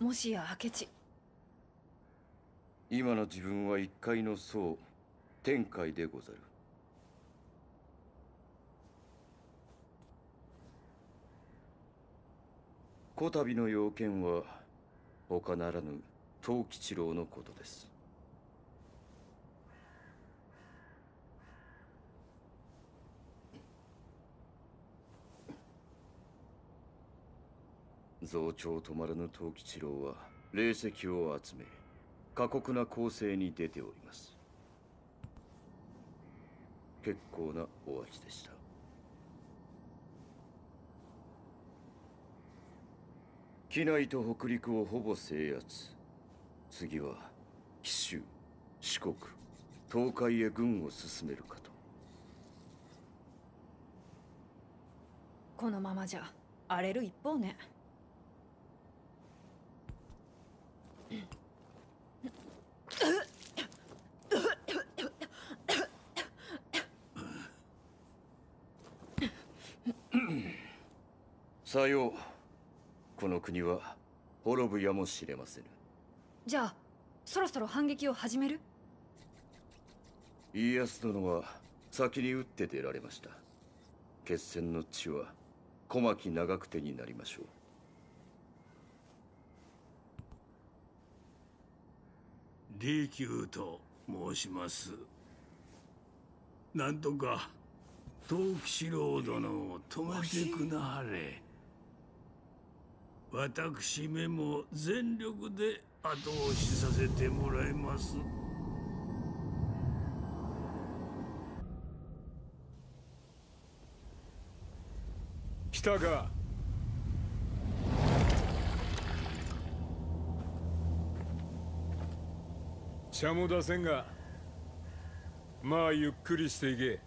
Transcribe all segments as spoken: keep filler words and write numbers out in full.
もしや明智。 今の自分は一階の僧天海でござる。こたびの用件は他ならぬ藤吉郎のことです。増長止まらぬ藤吉郎は霊石を集め過酷な攻勢に出ております。結構なお味でした。畿内と北陸をほぼ制圧。次は紀州、四国、東海へ軍を進めるかと。 このままじゃ荒れる一方ね。 さよう。この国は滅ぶやもしれませぬ。 じゃあそろそろ反撃を始める？ 家康殿は先に打って出られました。決戦の地は小牧長久手になりましょう。 利休と申します。なんとか藤吉郎殿を止めてくなはれ。私めも全力で後押しさせてもらいます。 来たか。茶も出せんが、まあゆっくりしていけ。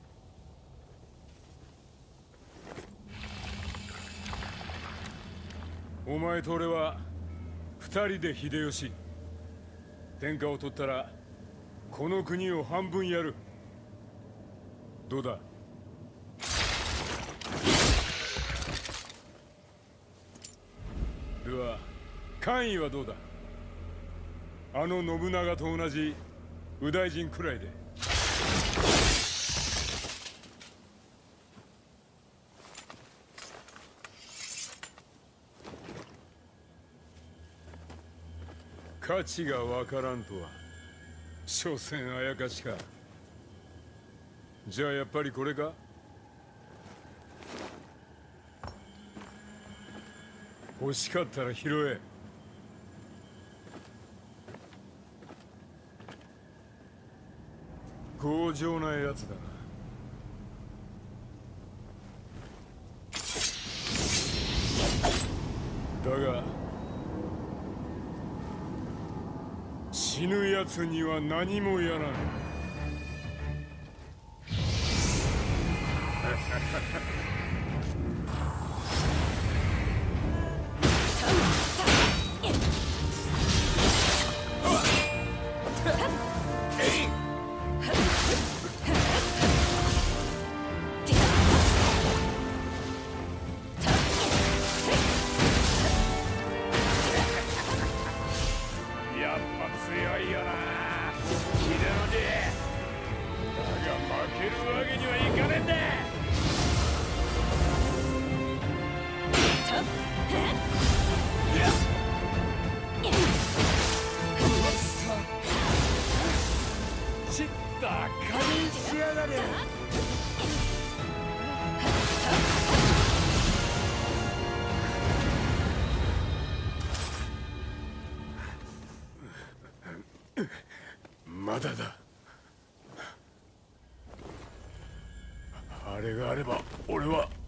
お前と俺は二人で秀吉。天下を取ったらこの国を半分やる。どうだ？では官位はどうだ？あの信長と同じ右大臣くらいで。価値がわからんとは所詮あやかしか。じゃあやっぱりこれか？欲しかったら拾え。強情なやつだな。だが死ぬやつには何もやらん。まだだ。あれがあれば俺は